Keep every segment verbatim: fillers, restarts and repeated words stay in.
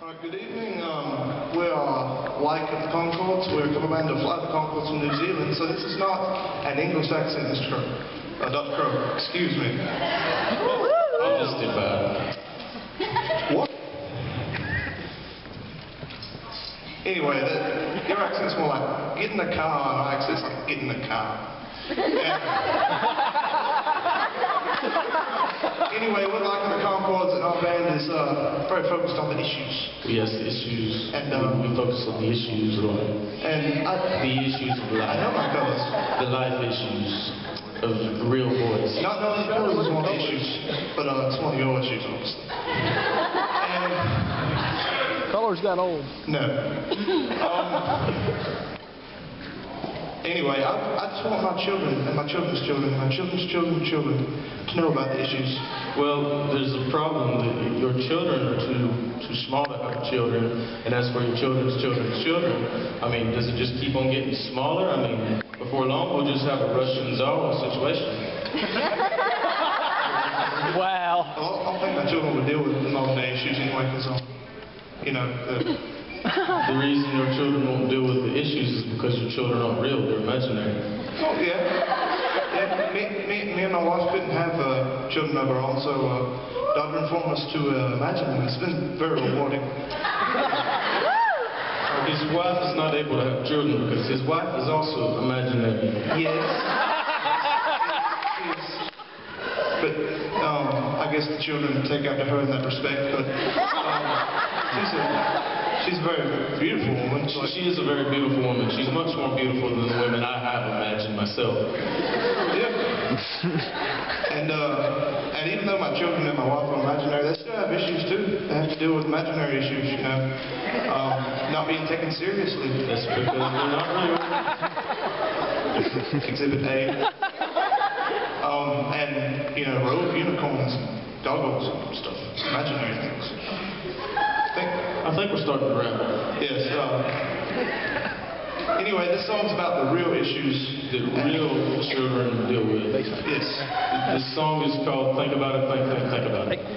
Alright, good evening. Um, we are like at the ConChords. We're a cover band of Fly the ConChords from New Zealand, so this is not an English accent, Mister Crow. Uh, Doctor Crow, excuse me. I'll just do bad. What? Anyway, the, your accent's more like, get in the car, and our accent's like, get in the car. Anyway, we're like the ConChords, and our band is uh, very focused on the issues. Yes, the issues. And um, we, we focus on the issues, Lord. And I, the issues of life. I know my colors. The life issues of the real voice. Not knowing colors is one of the issues, but uh, it's one of your issues, obviously. And colors got old. no. Um, Anyway, I, I just want my children, and my children's children, and my children's children's children to know about the issues. Well, there's a problem that your children are too too small to have children, and as for your children's children's children, I mean, does it just keep on getting smaller? I mean, before long, we'll just have a Russian doll situation. Wow. Well, I don't think my children would deal with the modern day issues anyway, because, um, you know, the... The reason your children won't deal with the issues is because your children aren't real, they're imaginary. Oh, yeah. Yeah, me, me, me and my wife couldn't have uh, children of our own, so uh, Doctor informed us to uh, imagine them. It's been very rewarding. His wife is not able to have children because his wife is also imaginary. Yes. Yes. But um, I guess the children take after her in that respect, but um, she's a... She's a very beautiful woman. She, she is a very beautiful woman. She's much more beautiful than the women I have imagined myself. Yeah. And uh, and even though my children and my wife are imaginary, they still have issues too. They have to deal with imaginary issues, you know. Um, not being taken seriously. That's because they're not real. Exhibit A. Um, and, you know, rogue unicorns and doggos and stuff. Imaginary things. I think, I think we're starting to wrap. Yes. Uh, anyway, this song's about the real issues that real children deal with. Yes. This song is called Think About It, Think, Think, Think About It.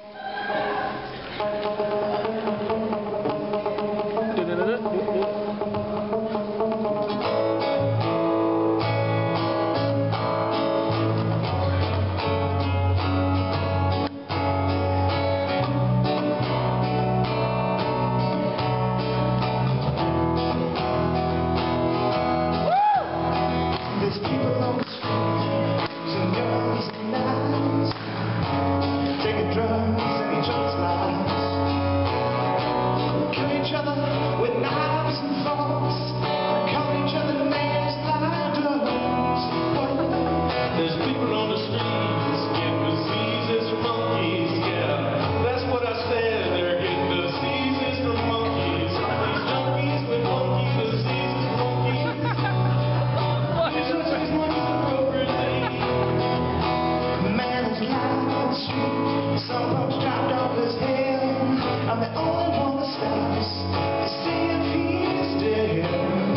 Some folks dropped off his head. I'm the only one that stops to see if he's dead.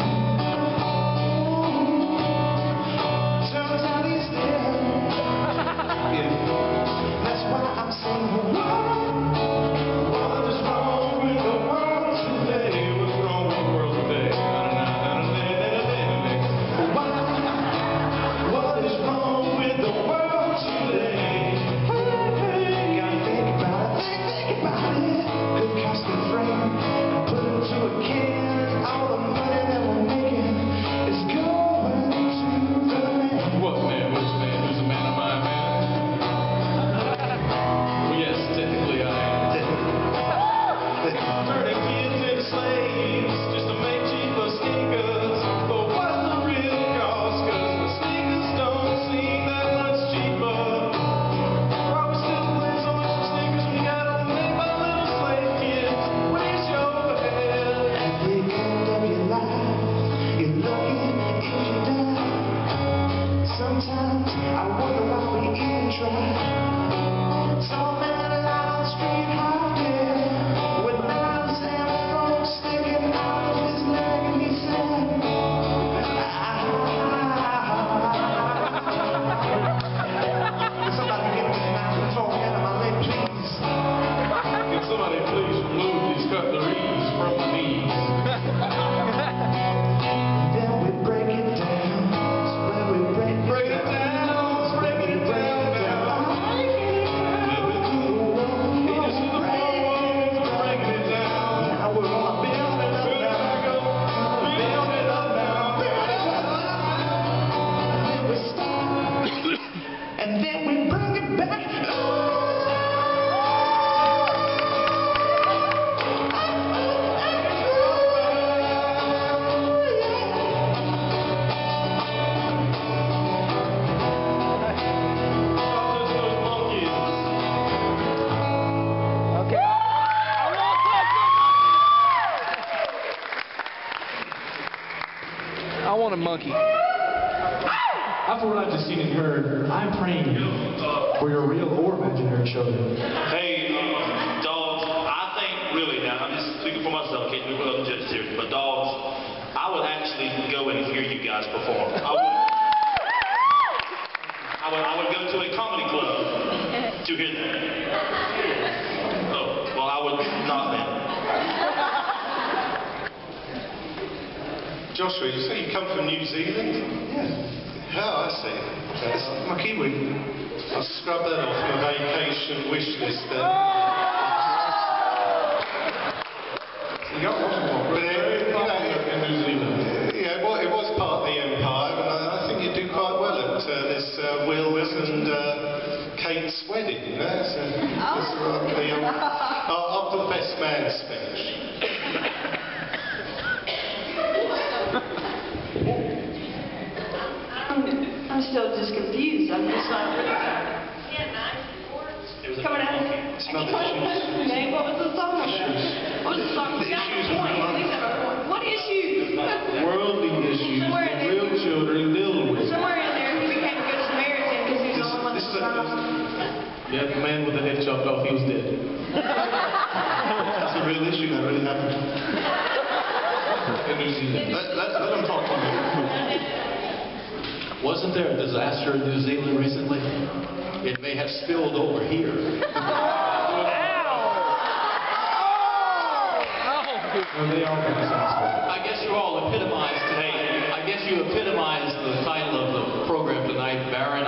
Turns out he's dead. Yeah. That's why I'm singing. What is wrong with the world today? What's wrong with the world today? Why? What is wrong with the world today? Think about it, think about it, 'cause morning, monkey. After what I've just seen and heard, I'm praying for your real or imaginary children. Hey, uh, dogs, I think really now, I'm just speaking for myself, I can't do what other judges here, but dogs, I would actually go and hear you guys perform. I would, I would, I would go to a comedy club to hear that. Oh, well, I would not then. Joshua, you say you come from New Zealand? Yeah. Oh, I see. That's my Kiwi. I'll scrub that off my vacation wish list then. You got one more. But it, you know, In New Zealand. yeah, well, it was part of the empire, and I, I think you do quite well at uh, this uh, Will's and uh, Kate's wedding. You know? So, just, uh, the, um, uh, after the best man speech. I'm still just confused. I'm just like, coming out. Okay, what was the song about? What was the song? He's got a point. He's got a point. What issues? Worldly issues Somewhere that in there. real children deal with. Somewhere in there, he became a good Samaritan because he was the only one that This is a- survived. Yeah, the man with the head chopped off, he was dead. That's a real issue that really happened. In New Zealand. Let, let, let them talk to me. Wasn't there a disaster in New Zealand recently? It may have spilled over here. Well, they all got disaster. I guess you all epitomized today. I guess you epitomized the title of the program tonight, Barren